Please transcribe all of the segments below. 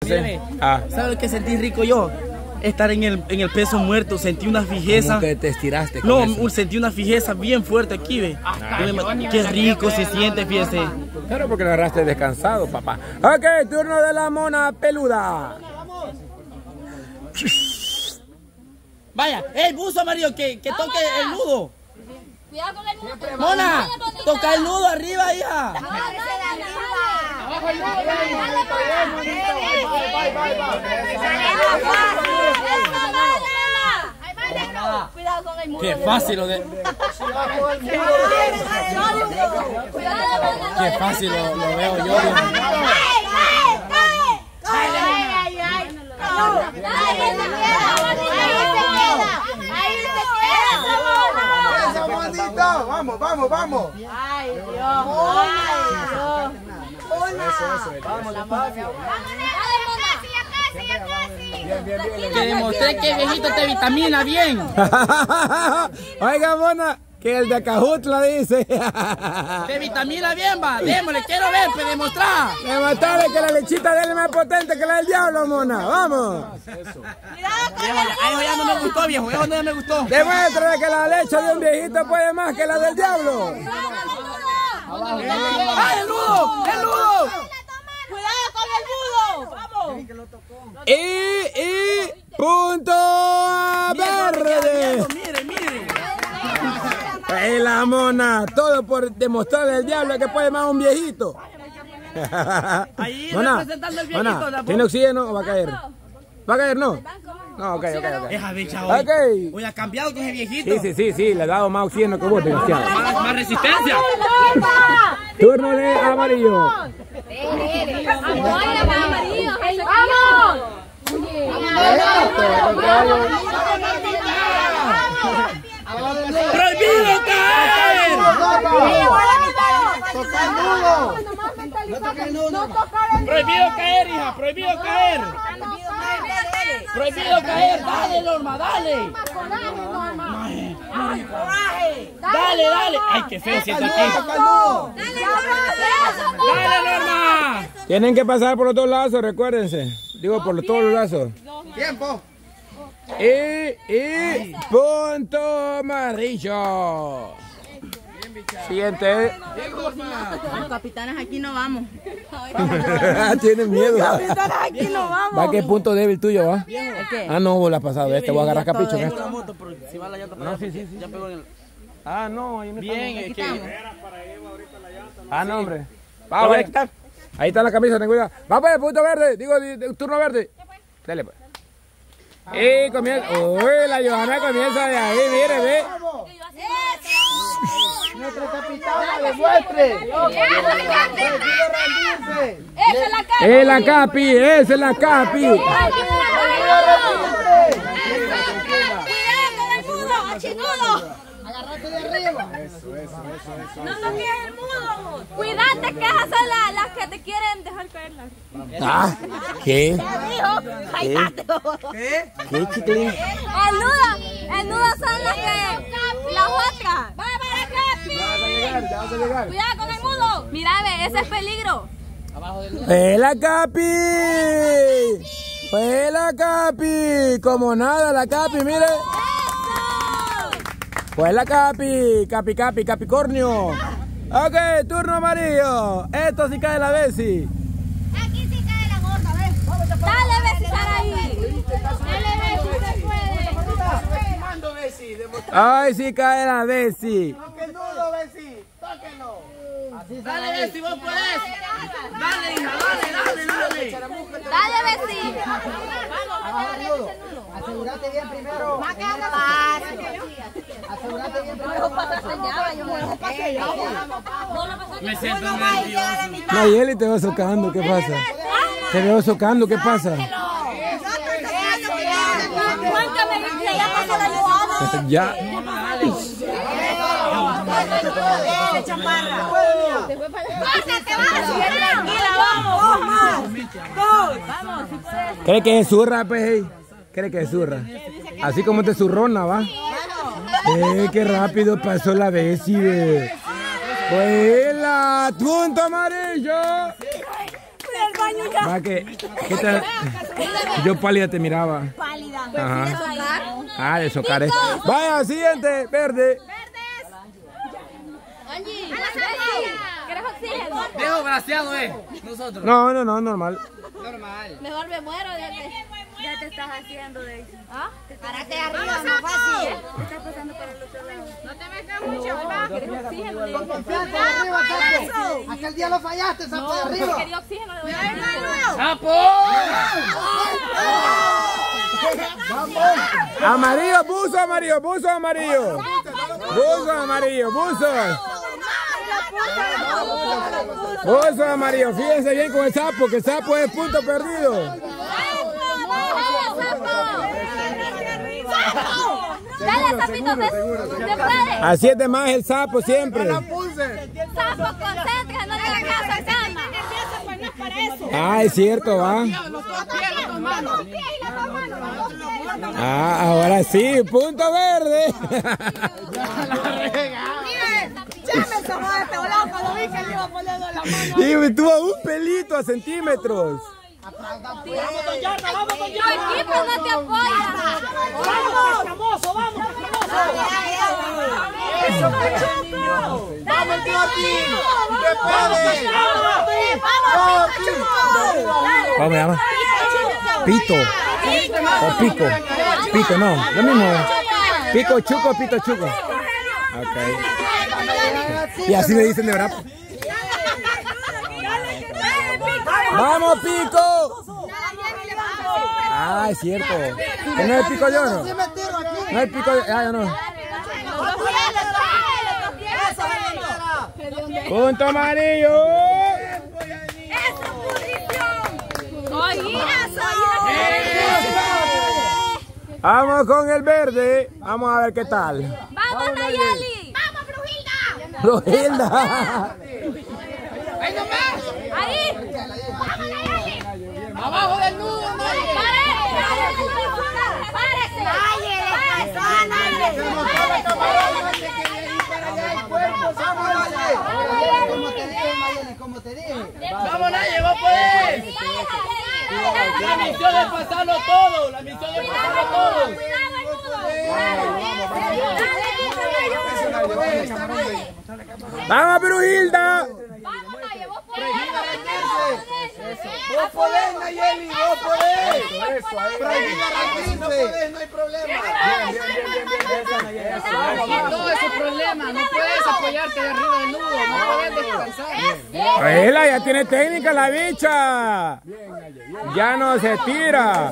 Sí. ¿Sabes lo que sentí rico yo? Estar en el peso muerto, sentí una fijeza. ¿Cómo que te estiraste? No, sentí una fijeza bien fuerte aquí, ve. Qué rico se siente, fíjese. Claro, porque lo agarraste descansado, papá. Ok, turno de la mona peluda. Vaya, el buzo amarillo que toque el nudo. Cuidado con el nudo. Mona, toca el nudo arriba, hija. Abajo el nudo. Cuidado con el nudo. Qué fácil lo de... Qué fácil lo veo yo. Vamos, vamos, vamos. Ay, Dios. Ay, Dios. Que demostré que viejito te vitamina bien. Oiga, mona, que el de Acajutla dice. Te vitamina bien, va. Démosle, quiero ver, pues demostrar. Demostrarle que la lechita de él es más potente que la del diablo, mona. Vamos. Eso ya no me gustó, viejo. Eso no me gustó. Demuéstrale que la leche de un viejito puede más que la del diablo. ¡Ay, el nudo! ¡El nudo! Cuidado con el nudo. Vamos. Y punto verde. Mire. ¡Ey, la mona! Todo por demostrarle al diablo que puede más un viejito. Ahí Mona, representando el viejito. mona, ¿tiene oxígeno o va a caer? ¿Va a caer, no? No, ok. Deja bicha hoy. Ok. Hoy ha cambiado con ese viejito. Sí, le he dado más oxígeno que vos, desgraciado. Más resistencia. Turno de amarillo. ¡Vamos! ¡Prohibido caer! ¡Prohibido caer, hija! ¡Prohibido caer! ¡Prohibido caer! ¡Dale, Norma, dale! ¡Dale! ¡Ay, qué feo siento aquí! ¡Dale, Norma! Tienen que pasar por los dos lazos, recuérdense. Digo, por todos los lazos. Tiempo. Y punto amarillo. Siguiente. Los capitanes aquí no vamos. Tienen miedo. Capitanes aquí no vamos. ¿Va qué punto débil tuyo, va? ¿Qué? Ah, no, vos la has pasado. Este voy a agarrar capricho. ¿Eh? Si va la llanta para allá, ya pegó en el... Ah, no, ahí no está. Bien, es que... Ah, no, hombre. Va, voy a quitar. Ahí está la camisa, ten cuidado. Va pues, punto verde. Digo, turno verde. Dale pues. Y comienza. Uy, la Johanna comienza de ahí, mire, ve. Nuestro capitán la demuestre. Es la Capi, esa es la Capi. Cuidado con el mudo, chinudo. Agárrate de arriba. No toques el mudo. Cuídate que esas son las que te quieren dejar caer. Ah, ¿qué? ¿Qué? ¿Qué, chiquilín? El nudo son las otras. Ya vas a llegar. Cuidado con el mudo. Mírame, ese es peligro. ¡Fue la Capi! ¡Fue la Capi! Como nada, la Capi, mire. Fue la Capi, Capricornio. Ok, turno amarillo. Esto sí cae la Bessie. Aquí sí cae la gorda, ¿ves? Dale, Bessie, Saraí. Dale, Bessie, se puede. Ay, sí cae la Bessie. Toque el nudo, Bessie. Tóquenlo. Así Dale, Bessie, vos podés. Dale, hija, dale. Dale, Bessie. Asegúrate bien primero. Asegúrate bien primero. Me siento nervioso. Nayeli te va socando, ¿qué pasa? Te veo socando, ¿qué pasa? Ya. ¿Cree que es zurra, pues? ¿Cree que es zurra? Así como te zurrona, ¿va? Qué rápido pasó la Bessie. Vuela, punto amarillo. años ya. Va que, ¿qué tal? Yo pálida te miraba. Pálida. Ajá. De socar. Vaya, siguiente, verde. Angie, ¿quieres oxígeno? Dejo braseado, nosotros. No, normal. Mejor me muero ya te estás haciendo de eso. ¿Ah? Párate arriba, más fácil. Te estás pasando para el otro lado. No te metas mucho, ¿verdad? ¿Quieres oxígeno? Con confianza, arriba, sapo. Aquel día lo fallaste, sapo, de arriba. Quería oxígeno. ¡Sapo! Amarillo, buzo amarillo, buzo amarillo. Buzo amarillo, buzo. Buzo amarillo, fíjense bien con el sapo, que el sapo es punto perdido. Dale, sapito, te puedes. Así es de más el sapo siempre. Sapo, concéntrate, no te hagas cama. Ah, es cierto, va. Ah, ahora sí, punto verde. Y me tuvo un pelito a centímetros. Tu equipo no te apoya. ¡Vamos! ¡Vamos, Toti! ¡Que puedes! ¿Cómo se llama? Pito. O pico. Pico, no. Lo mismo. Pico chuco, pito chuco. Ok. Y así le dicen de verdad. ¡Vamos, pico! Ah, es cierto. ¿Que no es pico yo, no? No es pico yo. Ah, yo no. Punto amarillo. Vamos con el verde. Vamos a ver qué tal. ¡Vamos, Nayeli! ¡Vamos, Brujilda! Brujilda. ¡Ahí nomás! ¡Ahí! ¡Vamos, Nayeli! ¡Abajo del nudo, Nayeli! ¡Párese! Como te dije. ¡Vamos, Nayeli, vos podés! La misión es pasarlo todo. La misión es pasarlo todo. ¡Vamos, Brujilda! Vos podés, Nayeli, vos podés. Brujilda, no hay problema. Todo ese problema. No puedes apoyarte de arriba del nudo. No puedes descansar. Ella ya tiene técnica la bicha. Ya no se tira.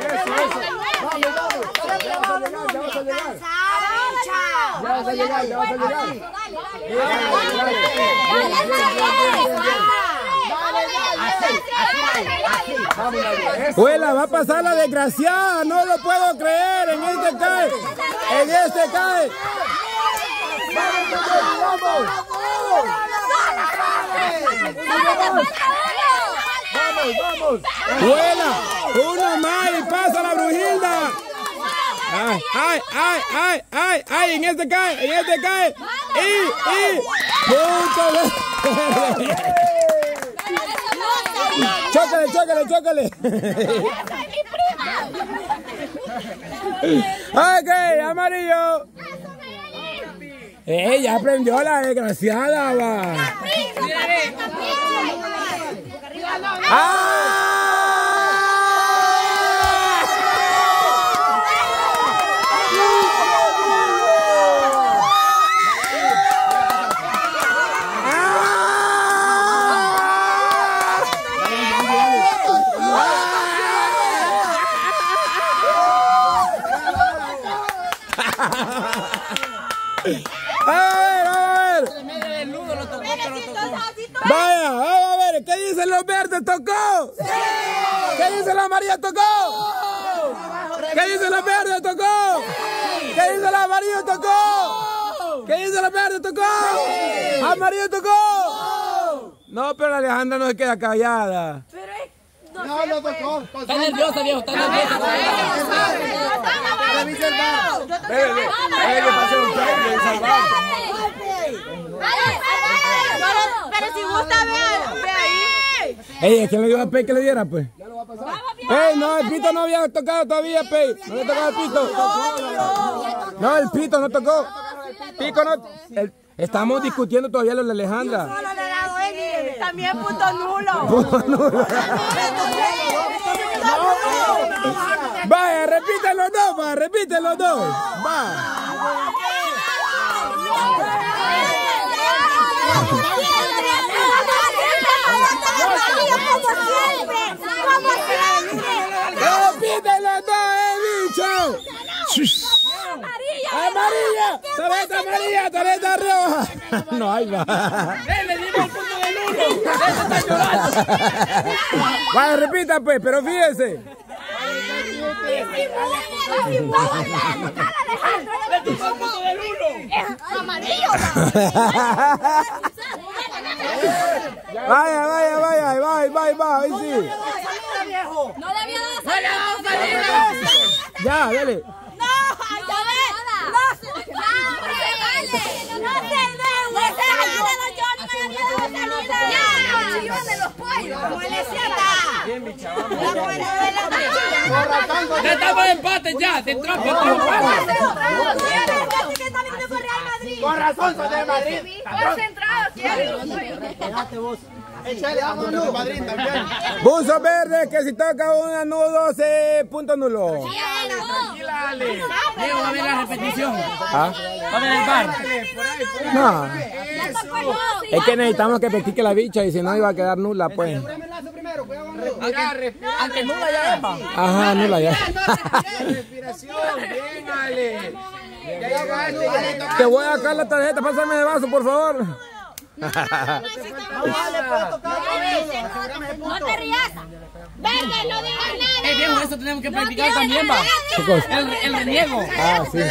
Abuela, va a pasar la desgraciada, no lo puedo creer. En este cae. En este cae. Vamos. Abuela, uno más y pasa la Brujilda. Ay, en este cae. Y, punto. Chócale. Ok, amarillo. Ella aprendió la desgraciada, va. A ver. Vaya, vamos a ver, ¿qué dicen los verdes? ¿Tocó? ¡Sí! ¿Qué dicen los amarillos? ¿Tocó? ¿Qué dicen los verdes? ¿Tocó? ¿Qué dicen los amarillos? ¿Tocó? ¿Qué dicen los verdes? ¿Tocó? ¿Amarillo tocó? No, pero la Alejandra no se queda callada. No, lo tocó. Está nerviosa, viejo, está nerviosa. Revisa el bar. Pero si gusta, ve ahí. Ey, ¿quién le dio a Pei que le diera, pues? Ey, no, el pito no había tocado todavía, Pei. No le tocaba el pito. No, el pito no tocó. Pico no. Estamos discutiendo todavía lo de Alejandra. También punto nulo. Punto nulo. Vaya, repiten los dos, va, repiten los dos. Va. ¡Repiten los dos, bicho! ¡Amarilla! ¡Tarjeta amarilla! ¡Tarjeta roja! No, ahí va. ¡Le dimos el punto del 1! ¡Ese está llorando! Vaya, repita pues, pero fíjense. ¡Le dimos el punto del 1! Amarillo. Vaya, ahí sí. No le había dado salida. Ya, dale. Estamos en empate ya, de trampa. Con razón, soy de Madrid. Concentrado, Déjate vos. Échale, vámonos. Madrid también. Buzo verde, que si toca una nudo, punto nulo. Tranquila, Ale. Diego va a ver la repetición. ¿Ah? Va a ver el bar. No. Es que necesitamos que practique la bicha y si no iba a quedar nula, pues. Aunque nula ya es. Ajá, nula ya. Respiración, bien, Ale. Ya llegaste. Te voy a sacar la tarjeta, pásame de vaso, por favor. No te rías. Verde, no digas nada. Viejo, eso tenemos que practicar también, va. ¿Qué cosa? El reniego. Ah, sí.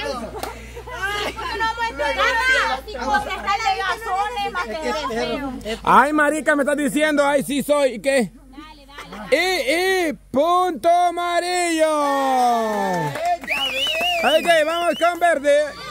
Ay, marica, me estás diciendo, ay, sí soy, ¿y qué? Y punto amarillo. Ok, vamos con verde.